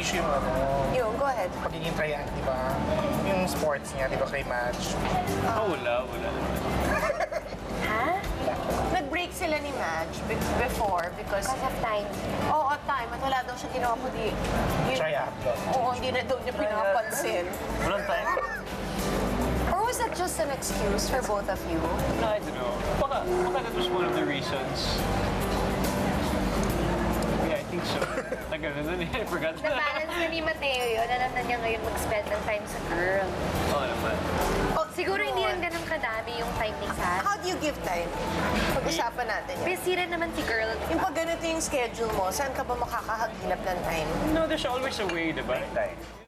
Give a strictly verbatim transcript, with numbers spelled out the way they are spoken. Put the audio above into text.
issue yung ano. Yung, go ahead. Pagiging tryout, di ba? Yung sports niya, di ba, kay Madge? Oh, wala, wala. Ha? Nag-break sila ni Madge before because... Because of time. Oo, oh, time. At wala daw siya ginawa po di... Tryout. Oo, hindi na daw niya pinapansin. Walang time. Or was that just an excuse for both of you? No, I don't know. Baka, baka that was one of the reasons. Yeah, I think so. Tagal na nun eh. I forgot. Na-balance na ni Matteo yun. Alam na niya ngayon mag-spend ng time sa girl. Oo naman. Oh, Siguro hindi lang ganun kadami yung time ni Sarah. How do you give time? Pag-usapan natin yan. Busy rin naman si girl. Yung pag ganito yung schedule mo, saan ka ba makakahagilap ng time? No, there's always a way, diba? Time.